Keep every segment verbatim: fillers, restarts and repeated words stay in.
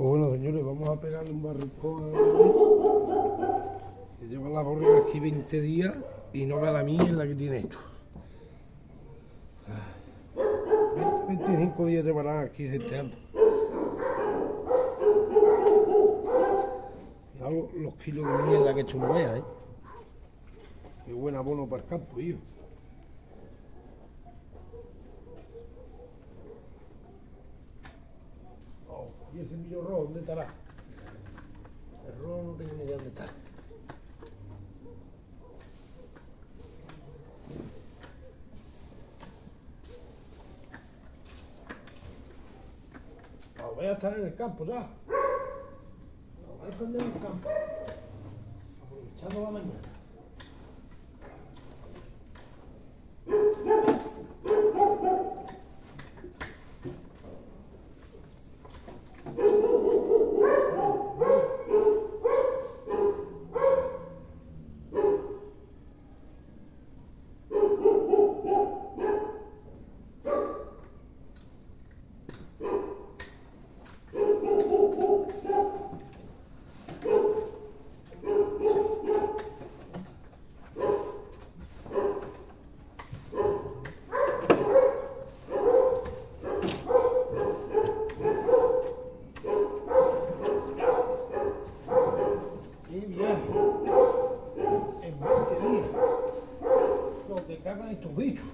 Pues bueno, señores, vamos a pegarle un barricón a que lleva la borrega aquí veinte días y no vea la mierda que tiene esto. veinte, veinticinco días llevarán aquí deseando. Fijaos los kilos de mierda que he hecho un vea, ¿eh? Qué buen abono para el campo, tío. Oh, y el semillo rojo, ¿dónde estará? El rojo no tengo ni idea dónde está. Los voy a estar en el campo ya. Los voy a esconder en el campo. Aprovechando la mañana. Cagan estos bichos.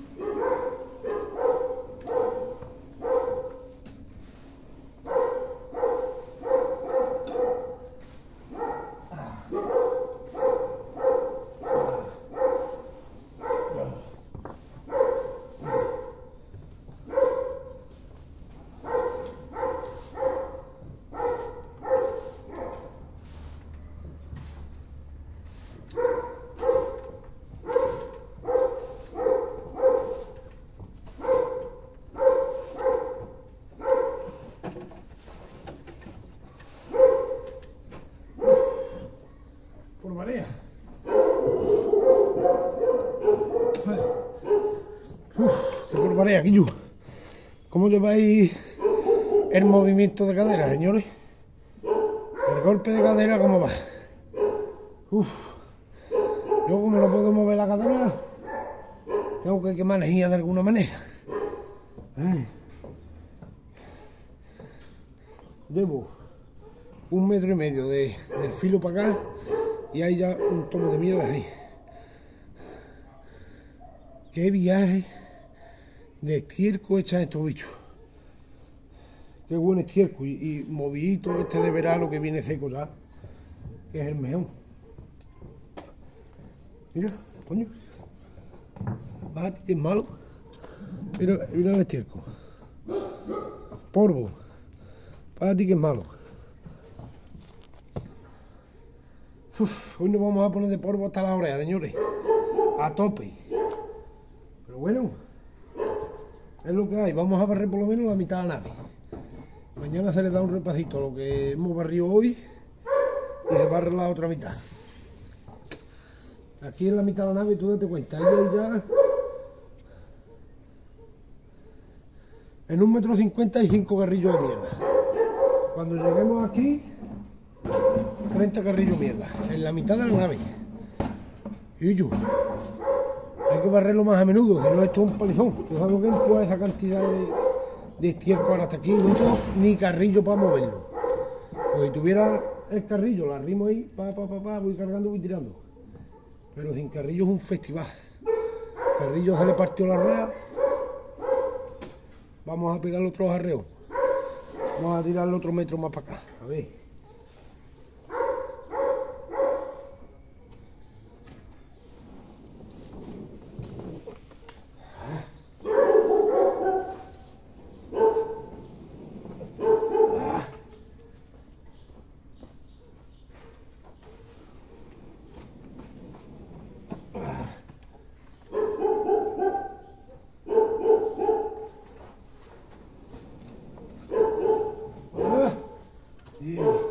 Por marea. Uf, qué por marea, Quillo. ¿Cómo lleváis el movimiento de cadera, señores? El golpe de cadera, ¿cómo va? Uf. Yo como no puedo mover la cadera, tengo que quemar energía de alguna manera. Ay. Llevo un metro y medio de, del filo para acá y hay ya un tomo de mierda ahí. Qué viaje de estiércol echan estos bichos. Qué buen estiércol y, y movidito este de verano que viene seco ya, que es el mejor. Mira, coño. Bájate, que es malo. Mira, mira el estiércol. Polvo. Bájate, que es malo. Uf, hoy nos vamos a poner de polvo hasta la oreja, señores. A tope. Pero bueno, es lo que hay. Vamos a barrer por lo menos la mitad de la nave. Mañana se le da un repasito a lo que hemos barrido hoy y se barre la otra mitad. Aquí en la mitad de la nave, tú date cuenta, ahí hay ya en un metro cincuenta y cinco carrillos de mierda. Cuando lleguemos aquí, treinta carrillos mierda, en la mitad de la nave. Y yo, hay que barrerlo más a menudo, si no esto es un palizón. Yo sabes que empuja esa cantidad de, de estiércol hasta aquí, no tengo ni carrillo para moverlo. Pues si tuviera el carrillo, lo arrimo ahí, pa, pa, pa, pa, voy cargando, voy tirando. Pero sin carrillo es un festival. Carrillo se le partió la rueda. Vamos a pegar otro arreo. Vamos a tirarle otro metro más para acá. A ver. Yeah.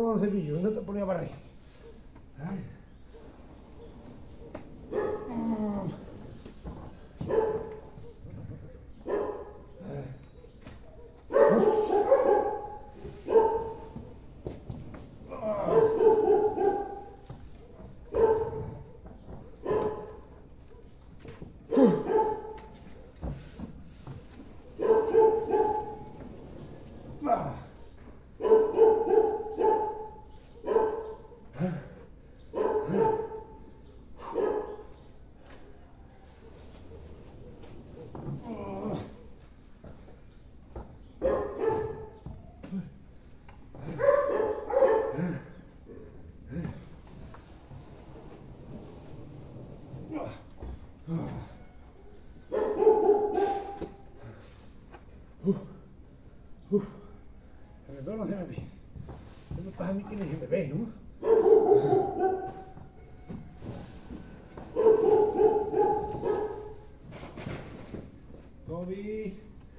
con el cepillo y no te ponía a barrer. Ay. Uf, uf, se me ve o no se me ve. ¿Qué me pasa a mí que ni se me ve, no? Toby.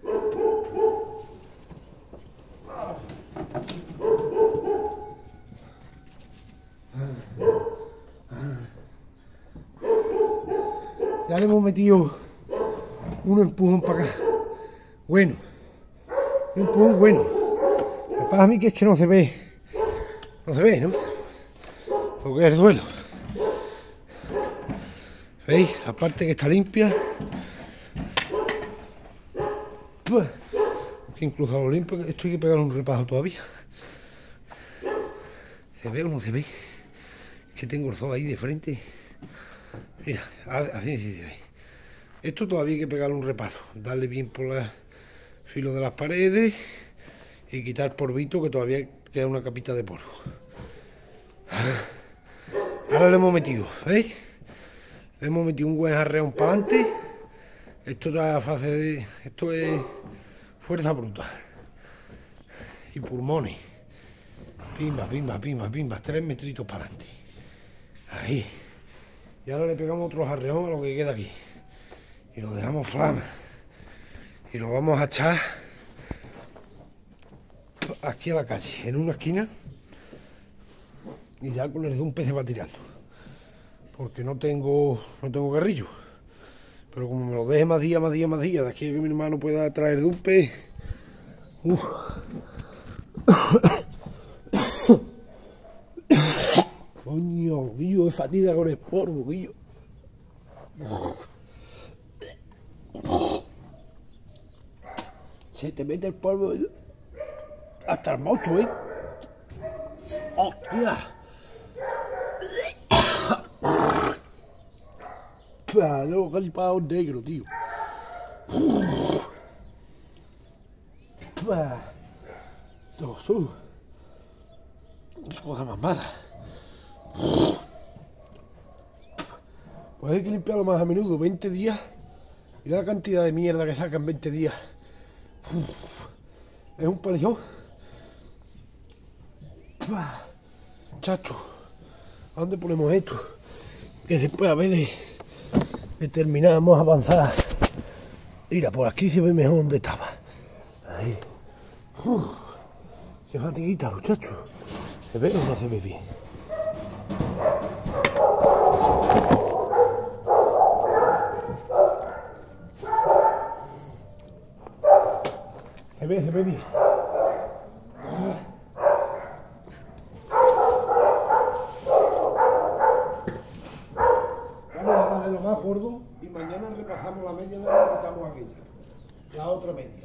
Ya le hemos metido un empujón para acá. Bueno, un empujón bueno. Lo que pasa a mí que es que no se ve. No se ve, ¿no? Porque es el suelo. ¿Veis? La parte que está limpia. Que incluso a lo limpio, esto hay que pegar un repaso todavía. ¿Se ve o no se ve? Es que tengo el zoo ahí de frente. Mira, así sí se ve. Esto todavía hay que pegarle un repaso, darle bien por los filos de las paredes y quitar polvito, que todavía queda una capita de polvo. Ahora le hemos metido, ¿veis? Le hemos metido un buen arreón para adelante. Esto ya fase de, esto es fuerza bruta y pulmones. Pimba, pimba, pimba, pimba, tres metritos para adelante. Ahí. Y ahora le pegamos otro arreón a lo que queda aquí. Y lo dejamos flama. Y lo vamos a echar aquí a la calle, en una esquina. Y ya con el dumpe se va tirando. Porque no tengo, no tengo carrillo. Pero como me lo deje más día, más día, más día, de aquí a que mi hermano pueda traer dumpe. Uff. Coño, Guillo, de fatiga con el polvo, Guillo. Se te mete el polvo hasta el mocho, ¿eh? ¡Hostia! Luego calipado negro, tío. Dos, qué cosa más mala. Pues hay que limpiarlo más a menudo, veinte días. Mira la cantidad de mierda que sacan veinte días. Uf, es un palizón. Chacho, ¿a dónde ponemos esto? Que se pueda ver de, de terminar, vamos a avanzar. Mira, por aquí se ve mejor donde estaba. Ahí. Uf, qué fatiguita, muchachos. ¿Se ve o no se ve bien? Se ve, se ve bien. Vamos a darle lo más gordo y mañana repasamos la media de la que quitamos aquella. La otra media.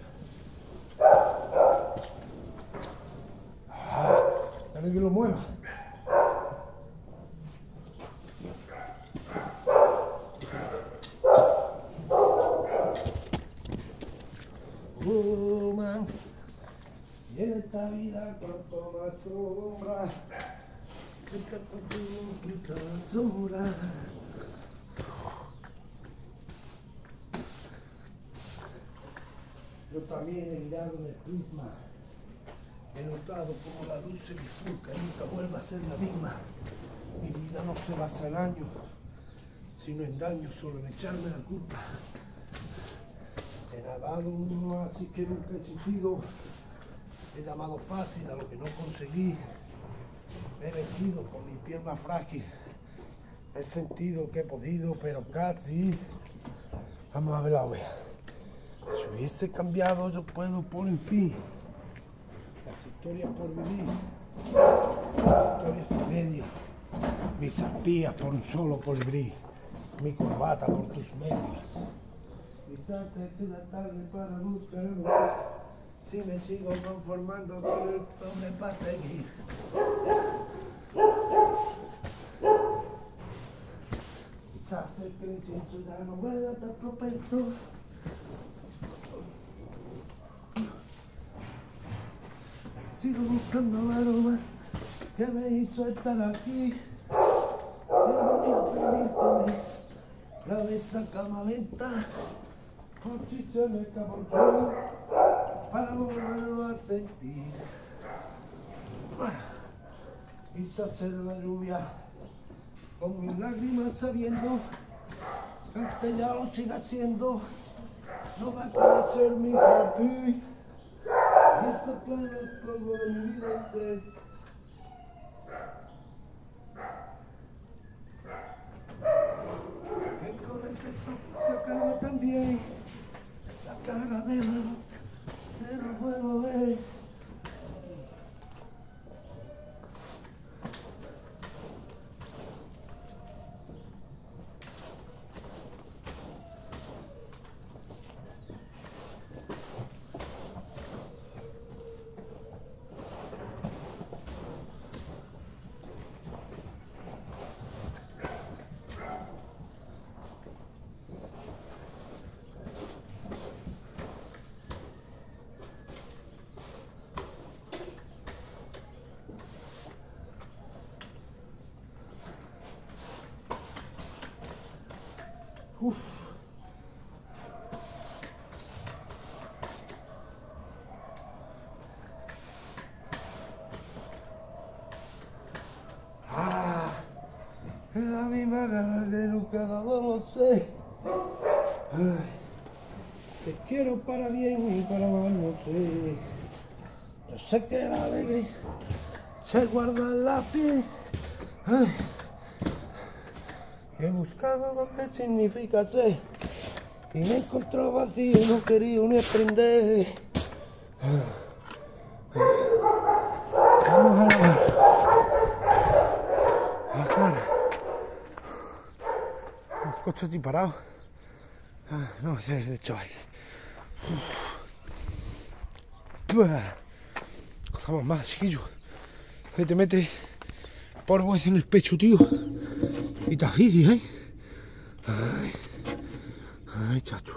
Dale que lo mueva. Oh, man. Y en esta vida cuanto más sombra, esta complica sombra. Yo también he mirado en el prisma, he notado como la luz se bifurca y nunca vuelve a ser la misma. Mi vida no se basa en años, sino en daños, solo en echarme la culpa. He nadado uno así que nunca he existido, he llamado fácil a lo que no conseguí. Me he vestido con mi piel más frágil. He sentido que he podido, pero casi. Vamos a ver la oveja. Si hubiese cambiado, yo puedo por en fin. Las historias por vivir. Las historias sin medio. Mis arpías por un solo colibrí. Mi corbata por tus medias. Quizás se queda tarde para buscar amor. Si me sigo conformando con el pobre para seguir. Quizás el que el incienso ya no vuela tan propenso. Sigo buscando el aroma que me hizo estar aquí. He venido a pedirte la de esa cama lenta. Por si se me escapó el suelo, para volverlo a sentir. Quizás era la lluvia, con mis lágrimas sabiendo que usted ya lo siga haciendo. No va a crecer mi jardín. Y este plano es polvo de mi vida y sé que con ese soplo se acaba también la cara de la que no puedo ver. Uf. Ah, es la misma gana que nunca he dado, lo sé. Ay, te quiero para bien y para mal, no sé. Yo sé que la alegría se guarda en la piel. Ay. He buscado lo que significa ser y me he encontrado vacío y no quería ni aprender. Vamos a lavar la cara. Un coche aquí parado. No, ese es de chaval. Cosa más mala, chiquillo. Que te mete polvo en el pecho, tío. Y tajitis, ¿eh? Ay, ay, chacho.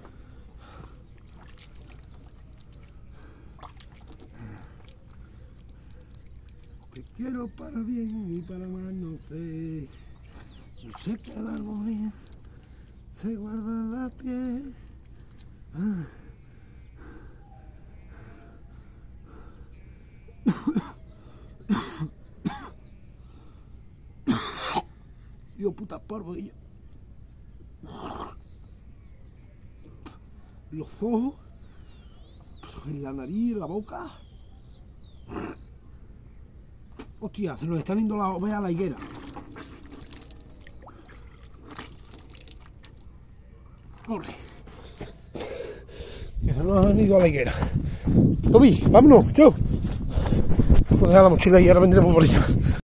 Te quiero para bien y para mal, no sé. Yo sé que la armonía se guarda en la piel. Ah. Dios, puta polvo, y los ojos, en la nariz, en la boca. Hostia, se nos están yendo las ovejas a la higuera. Corre. Que se nos han ido a la higuera. Toby, vámonos, chao. Vamos a dejar la mochila y ahora vendremos por ella.